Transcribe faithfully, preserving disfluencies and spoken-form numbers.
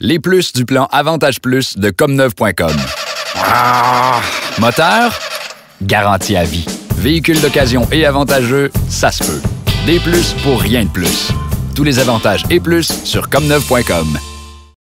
Les plus du plan Avantage Plus de comme neuve point com. Ah! Moteur? Garantie à vie. Véhicule d'occasion et avantageux, ça se peut. Des plus pour rien de plus. Tous les avantages et plus sur comme neuve point com.